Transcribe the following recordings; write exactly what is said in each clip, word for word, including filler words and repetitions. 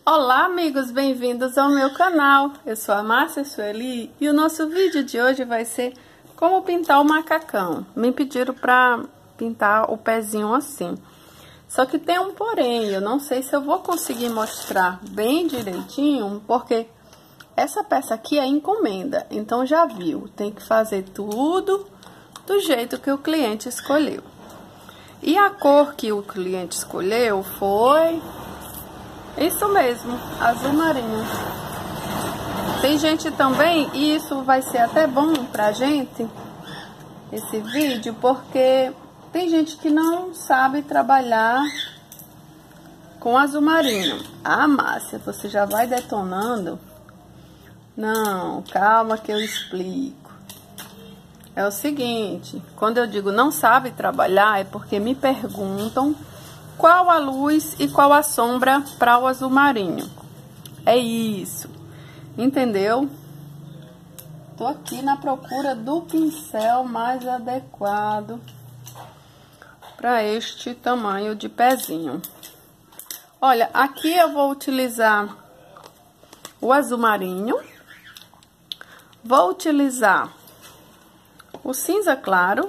Olá amigos, bem-vindos ao meu canal. Eu sou a Márcia Sueli e o nosso vídeo de hoje vai ser como pintar o macacão. Me pediram para pintar o pezinho assim. Só que tem um porém, eu não sei se eu vou conseguir mostrar bem direitinho, porque essa peça aqui é encomenda, então já viu, tem que fazer tudo do jeito que o cliente escolheu. E a cor que o cliente escolheu foi isso mesmo, azul marinho. Tem gente também, e isso vai ser até bom pra gente, esse vídeo, porque tem gente que não sabe trabalhar com azul marinho. Ah, Márcia, você já vai detonando? Não, calma que eu explico. É o seguinte, quando eu digo não sabe trabalhar, é porque me perguntam qual a luz e qual a sombra para o azul marinho. É isso, entendeu? Tô aqui na procura do pincel mais adequado para este tamanho de pezinho. Olha, aqui eu vou utilizar o azul marinho, vou utilizar o cinza claro.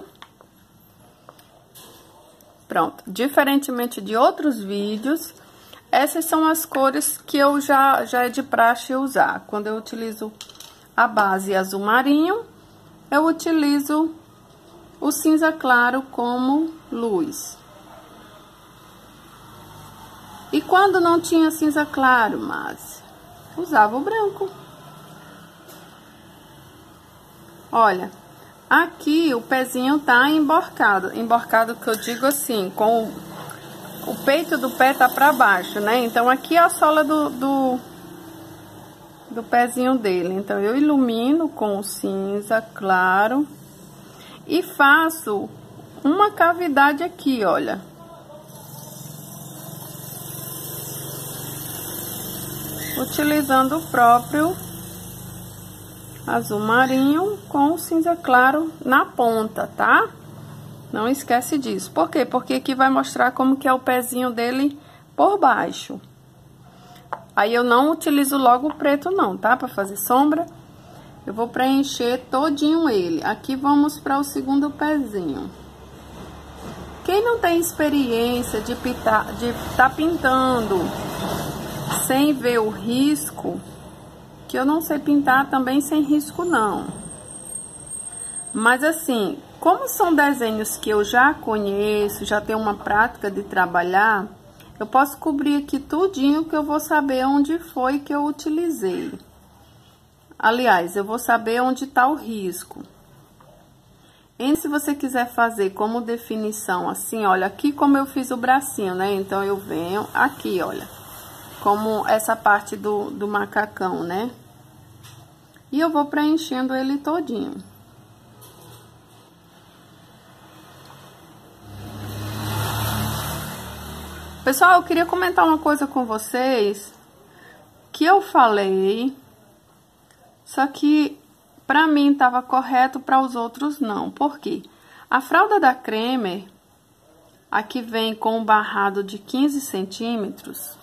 Pronto, diferentemente de outros vídeos, essas são as cores que eu já, já é de praxe usar. Quando eu utilizo a base azul marinho, eu utilizo o cinza claro como luz. E quando não tinha cinza claro, mas usava o branco. Olha, aqui o pezinho tá emborcado, emborcado que eu digo assim, com o, o peito do pé tá pra baixo, né? Então aqui é a sola do, do, do pezinho dele. Então eu ilumino com o cinza claro e faço uma cavidade aqui, olha. Utilizando o próprio azul marinho com o cinza claro na ponta, tá? Não esquece disso. Por quê? Porque aqui vai mostrar como que é o pezinho dele por baixo. Aí eu não utilizo logo o preto não, tá? Para fazer sombra, eu vou preencher todinho ele. Aqui vamos para o segundo pezinho. Quem não tem experiência de pintar, de tá pintando sem ver o risco, que eu não sei pintar também sem risco não. Mas assim, como são desenhos que eu já conheço, já tenho uma prática de trabalhar, eu posso cobrir aqui tudinho que eu vou saber onde foi que eu utilizei. Aliás, eu vou saber onde está o risco. E se você quiser fazer como definição assim, olha, aqui como eu fiz o bracinho, né? Então eu venho aqui, olha, como essa parte do, do macacão, né? E eu vou preenchendo ele todinho. Pessoal, eu queria comentar uma coisa com vocês, que eu falei, só que pra mim tava correto, para os outros não. Por quê? A fralda da Cremer, aqui vem com um barrado de quinze centímetros,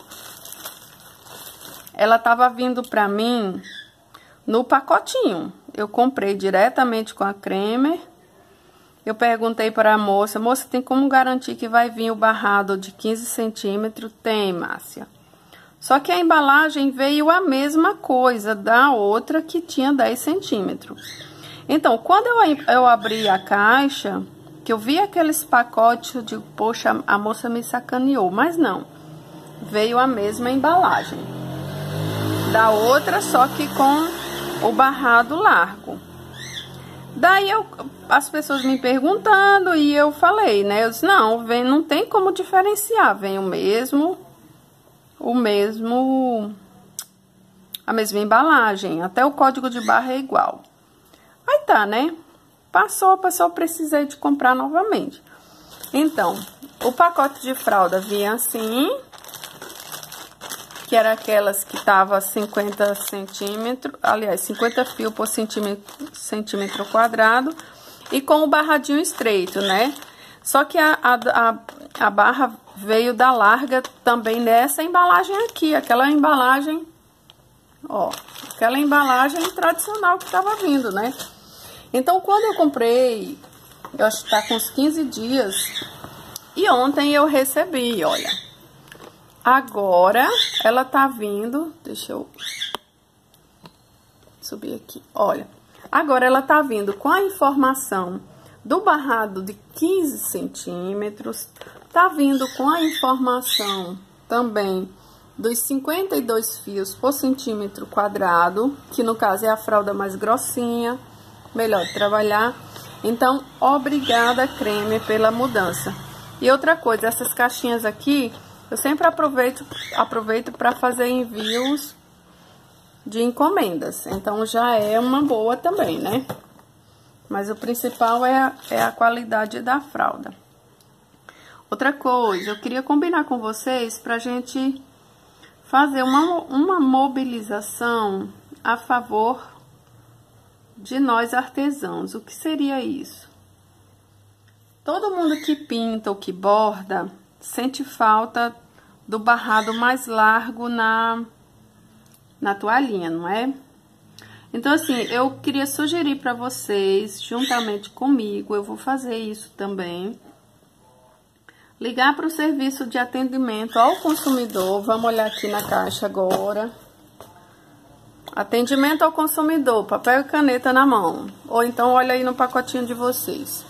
ela tava vindo pra mim no pacotinho. Eu comprei diretamente com a Cremer. Eu perguntei para a moça, moça, tem como garantir que vai vir o barrado de quinze centímetros? Tem, Márcia. Só que a embalagem veio a mesma coisa da outra que tinha dez centímetros. Então, quando eu, eu abri a caixa, que eu vi aqueles pacotes, eu digo, poxa, a moça me sacaneou. Mas não, veio a mesma embalagem da outra, só que com o barrado largo. Daí eu, as pessoas me perguntando e eu falei, né? Eu disse, não, vem, não tem como diferenciar, vem o mesmo, o mesmo, a mesma embalagem, até o código de barra é igual. Aí tá, né? Passou, a pessoa precisei de comprar novamente. Então, o pacote de fralda vinha assim, que era aquelas que tava cinquenta centímetros, aliás, cinquenta fios por centímetro, centímetro quadrado, e com o barradinho estreito, né? Só que a, a, a, a barra veio da Larga também nessa embalagem aqui, aquela embalagem, ó, aquela embalagem tradicional que tava vindo, né? Então, quando eu comprei, eu acho que tá com uns quinze dias, e ontem eu recebi, olha. Agora, ela tá vindo, deixa eu subir aqui, olha. Agora, ela tá vindo com a informação do barrado de quinze centímetros, tá vindo com a informação também dos cinquenta e dois fios por centímetro quadrado, que no caso é a fralda mais grossinha, melhor de trabalhar. Então, obrigada, Creme, pela mudança. E outra coisa, essas caixinhas aqui, eu sempre aproveito aproveito para fazer envios de encomendas. Então, já é uma boa também, né? Mas o principal é a, é a qualidade da fralda. Outra coisa, eu queria combinar com vocês pra gente fazer uma, uma mobilização a favor de nós artesãos. O que seria isso? Todo mundo que pinta ou que borda sente falta do barrado mais largo na, na toalhinha, não é? Então, assim, eu queria sugerir para vocês, juntamente comigo, eu vou fazer isso também. Ligar para o serviço de atendimento ao consumidor. Vamos olhar aqui na caixa agora. Atendimento ao consumidor, papel e caneta na mão. Ou então, olha aí no pacotinho de vocês.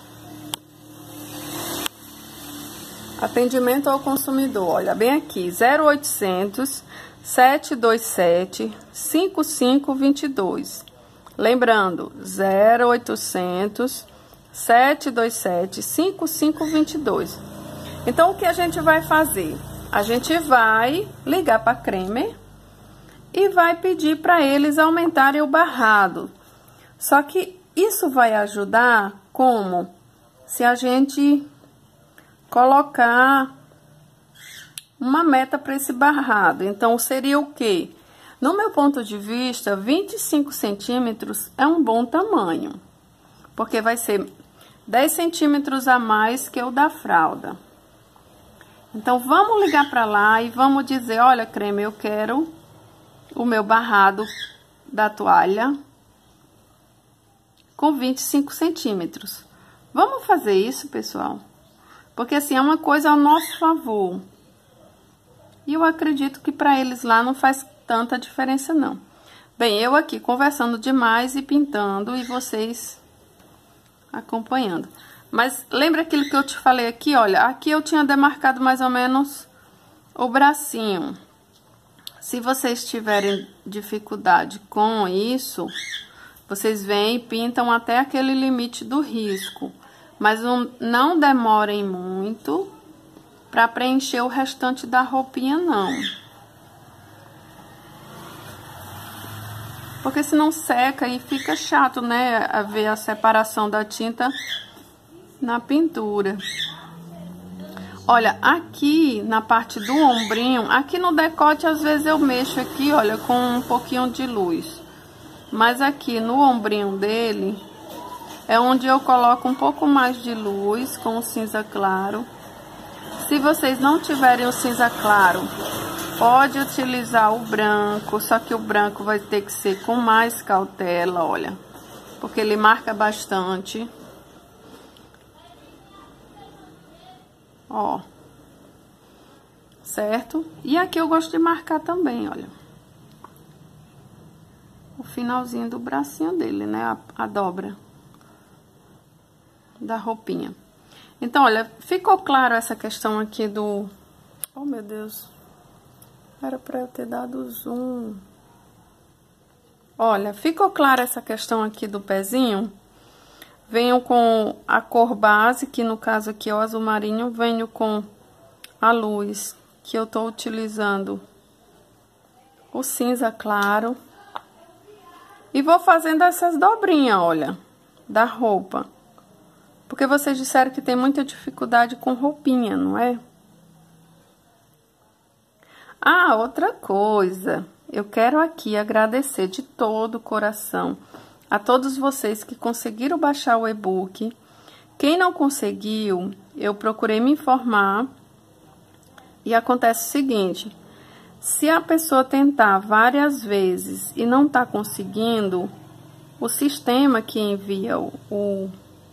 Atendimento ao consumidor, olha bem aqui, zero oitocentos, sete dois sete, cinco cinco dois dois. Lembrando, zero oitocentos, sete dois sete, cinco cinco dois dois. Então, o que a gente vai fazer? A gente vai ligar para a Creme e vai pedir para eles aumentarem o barrado. Só que isso vai ajudar como? Se a gente colocar uma meta para esse barrado. Então, seria o quê? No meu ponto de vista, vinte e cinco centímetros é um bom tamanho. Porque vai ser dez centímetros a mais que o da fralda. Então, vamos ligar para lá e vamos dizer, olha, Creme, eu quero o meu barrado da toalha com vinte e cinco centímetros. Vamos fazer isso, pessoal? Porque, assim, é uma coisa ao nosso favor. E eu acredito que para eles lá não faz tanta diferença, não. Bem, eu aqui conversando demais e pintando e vocês acompanhando. Mas lembra aquilo que eu te falei aqui? Olha, aqui eu tinha demarcado mais ou menos o bracinho. Se vocês tiverem dificuldade com isso, vocês vêm e pintam até aquele limite do risco. Mas não, não demorem muito para preencher o restante da roupinha, não. Porque senão seca e fica chato, né? A ver a separação da tinta na pintura. Olha, aqui na parte do ombrinho, aqui no decote às vezes eu mexo aqui, olha, com um pouquinho de luz. Mas aqui no ombrinho dele é onde eu coloco um pouco mais de luz com o cinza claro. Se vocês não tiverem o cinza claro, pode utilizar o branco, só que o branco vai ter que ser com mais cautela, olha, porque ele marca bastante. Ó, certo? E aqui eu gosto de marcar também, olha, o finalzinho do bracinho dele, né? A, a dobra da roupinha. Então, olha, ficou claro essa questão aqui do... Oh, meu Deus. Era pra eu ter dado zoom. Olha, ficou clara essa questão aqui do pezinho? Venho com a cor base, que no caso aqui é o azul marinho. Venho com a luz, que eu tô utilizando o cinza claro. E vou fazendo essas dobrinhas, olha, da roupa. Porque vocês disseram que tem muita dificuldade com roupinha, não é? Ah, outra coisa. Eu quero aqui agradecer de todo o coração a todos vocês que conseguiram baixar o e-book. Quem não conseguiu, eu procurei me informar E acontece o seguinte, se a pessoa tentar várias vezes e não tá conseguindo, o sistema que envia o, o,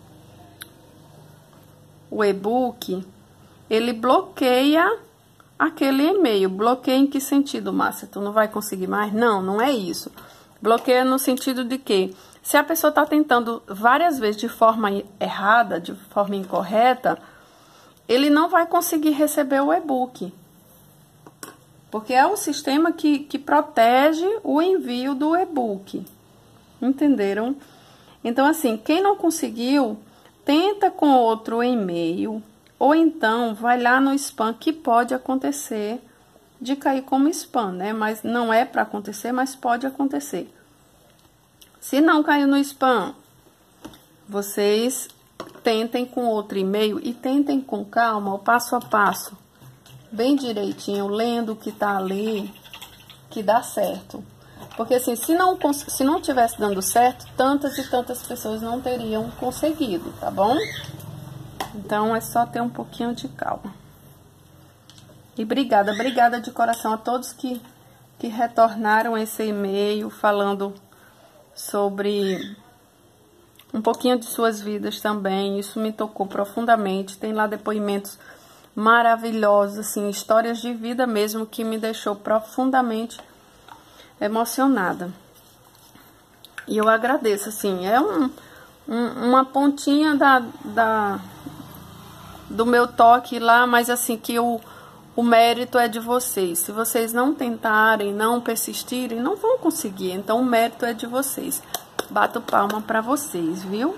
o e-book, ele bloqueia aquele e-mail. Bloqueia em que sentido, Márcia? Tu não vai conseguir mais? Não, não é isso. Bloqueia no sentido de que, se a pessoa está tentando várias vezes de forma errada, de forma incorreta, ele não vai conseguir receber o e-book. Porque é um sistema que, que protege o envio do e-book. Entenderam? Então, assim, quem não conseguiu, tenta com outro e-mail, ou então vai lá no spam, que pode acontecer de cair como spam, né? Mas não é para acontecer, mas pode acontecer. Se não caiu no spam, vocês tentem com outro e-mail e tentem com calma, o passo a passo, bem direitinho, lendo o que tá ali, que dá certo. Porque assim, se não, se não tivesse dando certo, tantas e tantas pessoas não teriam conseguido, tá bom? Então, é só ter um pouquinho de calma. E obrigada, obrigada de coração a todos que, que retornaram esse e-mail falando sobre um pouquinho de suas vidas também. Isso me tocou profundamente. Tem lá depoimentos maravilhosos, assim, histórias de vida mesmo, que me deixou profundamente emocionada. E eu agradeço, assim, é um, um, uma pontinha da, da, do meu toque lá, mas assim, que o, o mérito é de vocês. Se vocês não tentarem, não persistirem, não vão conseguir. Então, o mérito é de vocês. Bato palma pra vocês, viu?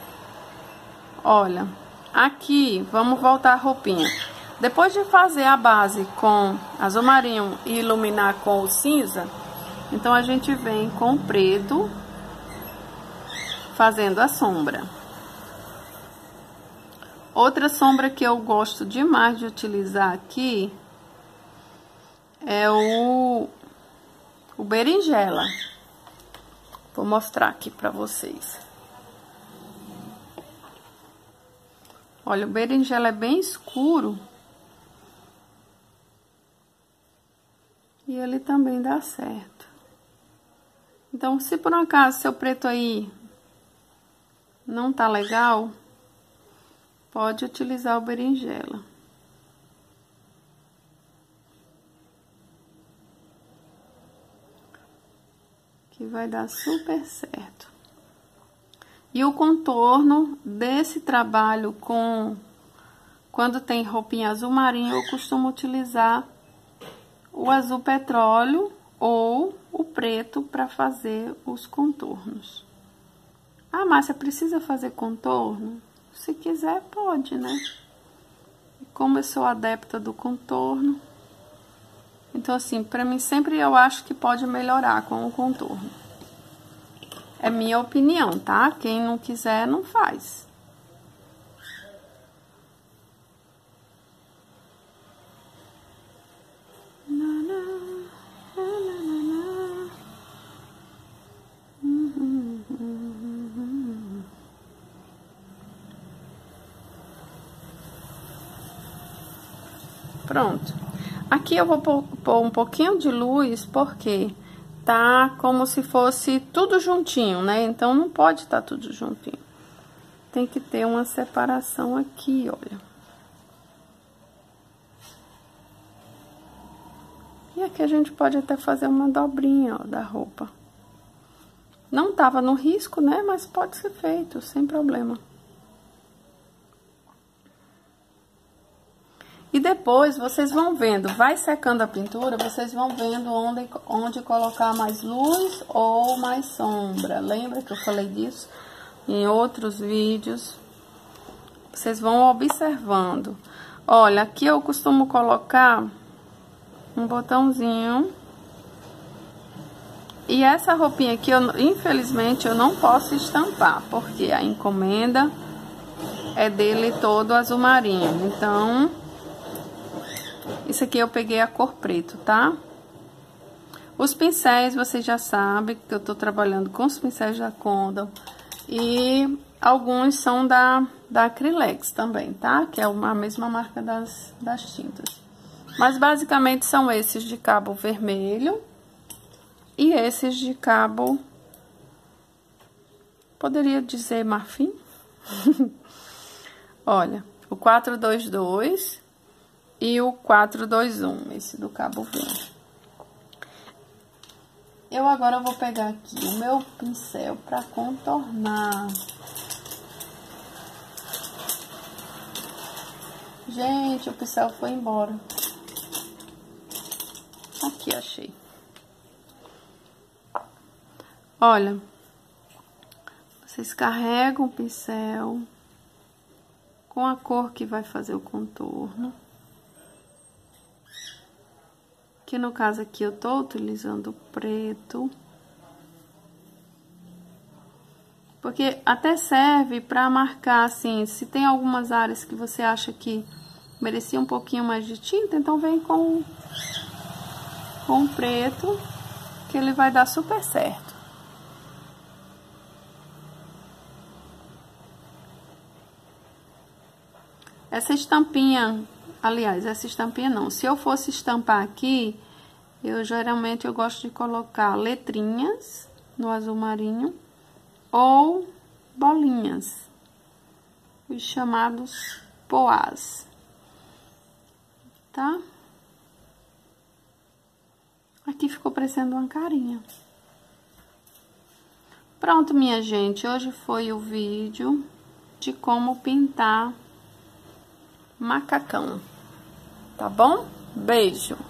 Olha, aqui, vamos voltar a roupinha. Depois de fazer a base com azul marinho e iluminar com o cinza, então a gente vem com o preto, fazendo a sombra. Outra sombra que eu gosto demais de utilizar aqui é o, o berinjela. Vou mostrar aqui pra vocês. Olha, o berinjela é bem escuro. E ele também dá certo. Então, se por um acaso seu preto aí não tá legal, pode utilizar o berinjela. Que vai dar super certo. E o contorno desse trabalho com... Quando tem roupinha azul marinho, eu costumo utilizar o azul petróleo ou o preto para fazer os contornos. Ah, Márcia, precisa fazer contorno? Se quiser, pode, né? E como eu sou adepta do contorno, então assim, para mim sempre eu acho que pode melhorar com o contorno. É minha opinião, tá? Quem não quiser, não faz. Pronto. Aqui eu vou pôr um pouquinho de luz, porque tá como se fosse tudo juntinho, né? Então, não pode estar tudo juntinho. Tem que ter uma separação aqui, olha. E aqui a gente pode até fazer uma dobrinha, ó, da roupa. Não tava no risco, né? Mas pode ser feito, sem problema. E depois, vocês vão vendo, vai secando a pintura, vocês vão vendo onde, onde colocar mais luz ou mais sombra. Lembra que eu falei disso em outros vídeos? Vocês vão observando. Olha, aqui eu costumo colocar um botãozinho. E essa roupinha aqui, eu, infelizmente, eu não posso estampar, porque a encomenda é dele todo azul marinho. Então... Isso aqui eu peguei a cor preto, tá? Os pincéis, vocês já sabem que eu tô trabalhando com os pincéis da Condor. E alguns são da, da Acrylex também, tá? Que é uma, a mesma marca das, das tintas. Mas basicamente são esses de cabo vermelho e esses de cabo, poderia dizer marfim. Olha, o quatro dois dois e o quatro dois um, esse do cabo verde. Eu agora vou pegar aqui o meu pincel para contornar. Gente, o pincel foi embora. Aqui, achei. Olha, vocês carregam o pincel com a cor que vai fazer o contorno. Que no caso aqui eu tô utilizando o preto. Porque até serve pra marcar, assim, se tem algumas áreas que você acha que merecia um pouquinho mais de tinta, então vem com, com o preto, que ele vai dar super certo. Essa estampinha, aliás, essa estampinha não, se eu fosse estampar aqui, eu geralmente eu gosto de colocar letrinhas no azul marinho ou bolinhas, os chamados poás, tá? Aqui ficou parecendo uma carinha. Pronto, minha gente, hoje foi o vídeo de como pintar macacão, tá bom? Beijo!